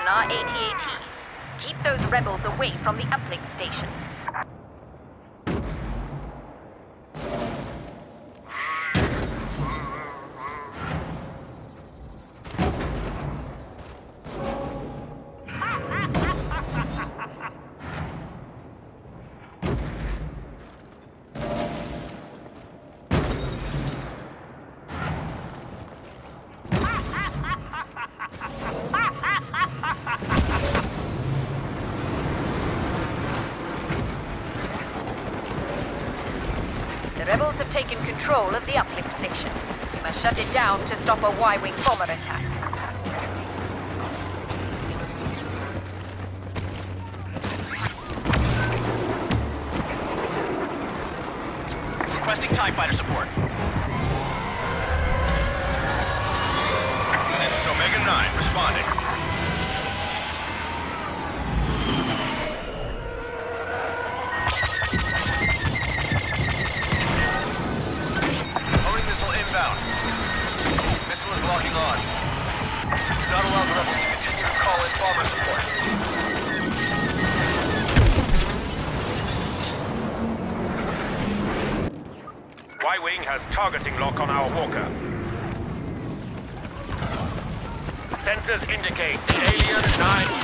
our AT-ATs. Keep those rebels away from the uplink stations. The rebels have taken control of the uplink station. We must shut it down to stop a Y-wing bomber attack. Requesting TIE fighter support. This is Omega 9 responding. Homing missile inbound. Missile is locking on. Do not allow the rebels to continue to call in bomber support. Y-wing has targeting lock on our walker. Sensors indicate Alien 9.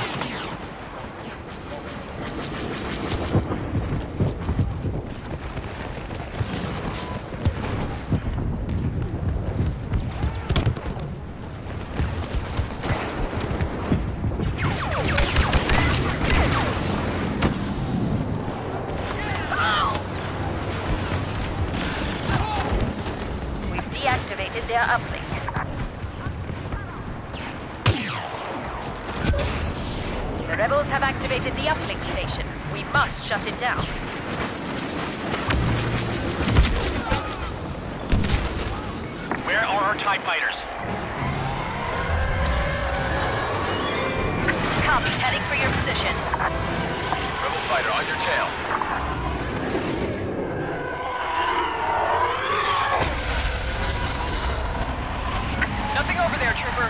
Deactivated their uplink. The rebels have activated the uplink station. We must shut it down. Where are our TIE fighters? Copy, heading for your position. Rebel fighter on your tail. Nothing over there, trooper.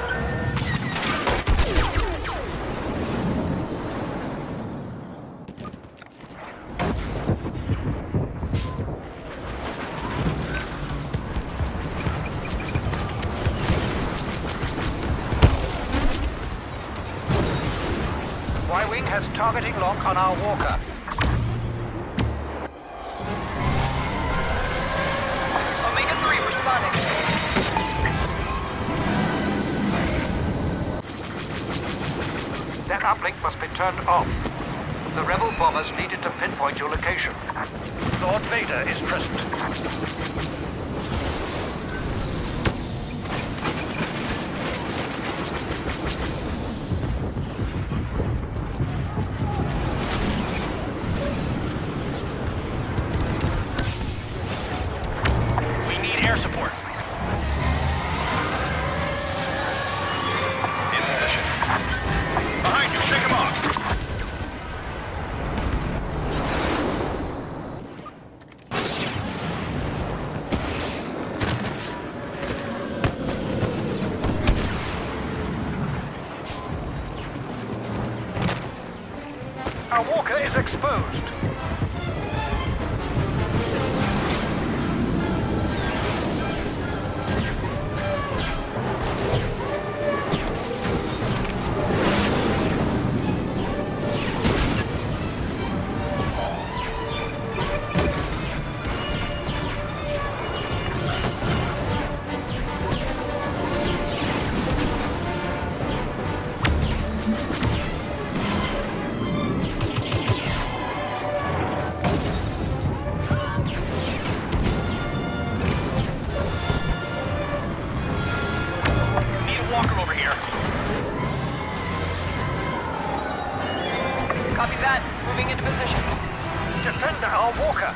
Y-wing has targeting lock on our walker. Omega 3 responding. That uplink must be turned off. The rebel bombers needed to pinpoint your location. Lord Vader is present. We need air support. In position. Behind you, shake him off. Our walker is exposed. Walker over here. Copy that. Moving into position. Defend our walker.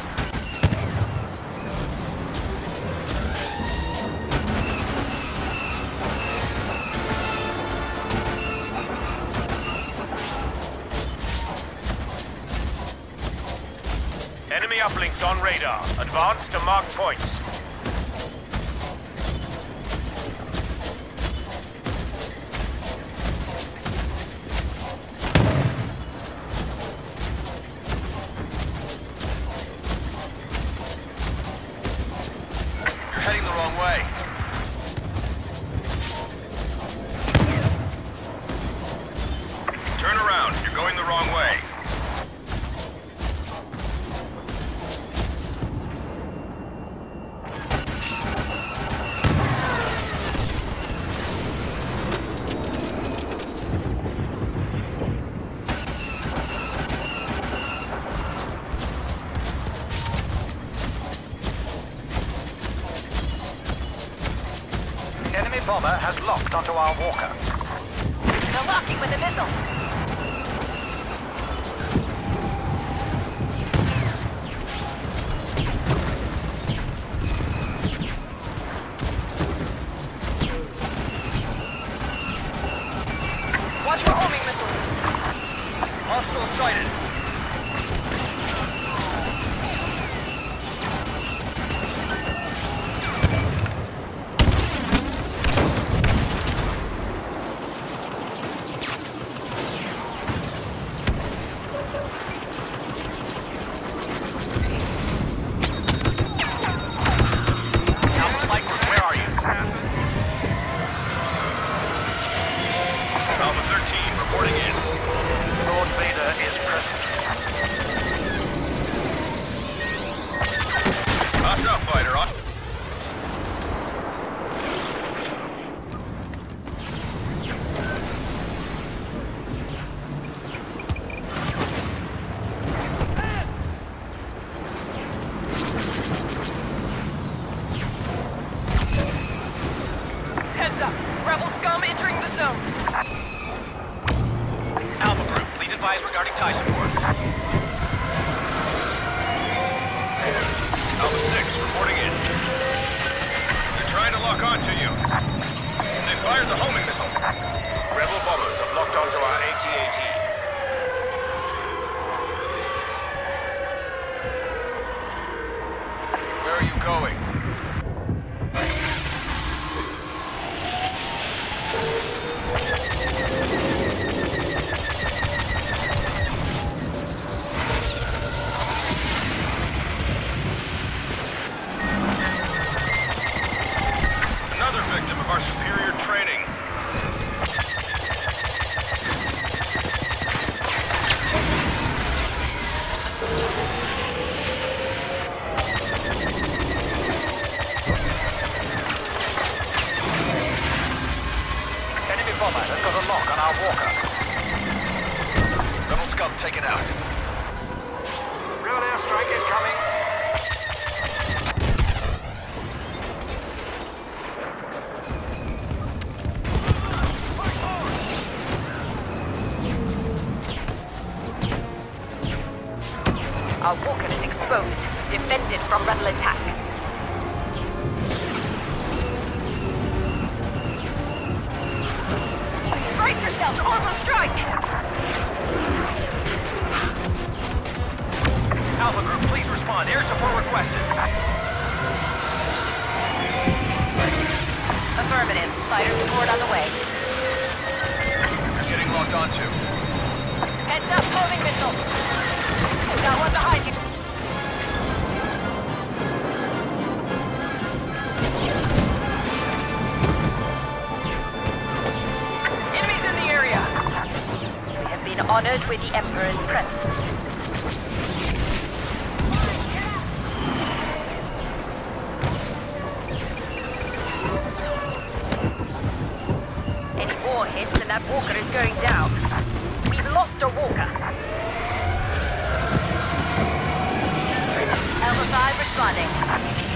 Enemy uplinks on radar. Advance to mark points. bomber has locked onto our walker. They're locking with a missile. Watch for homing missiles. Hostile sighted. Alpha Flight Group, where are you? Alpha 13 reporting in. Lord Vader is present. Hostile fighter on. Heads up. Rebel scum entering the zone. Alpha Group, please advise regarding TIE support. Alpha 6 reporting in. They're trying to lock onto you. They fired the homing missile. Rebel bombers have locked onto our AT-AT. Where are you going? Another victim of our superior training. Enemy bomber has got a lock on our walker. Rebel scum taken out. Real airstrike incoming. Our walker is exposed. Defended from rebel attack. Brace yourselves! Orbital strike! Alpha Group, please respond. Air support requested. Affirmative. Fighter support on the way. Getting locked onto. Heads up, homing missile. Got one behind you. Enemies in the area. We have been honored with the Emperor's presence. Any more hits and that walker is going down. We've lost a walker. Alpha 5 responding.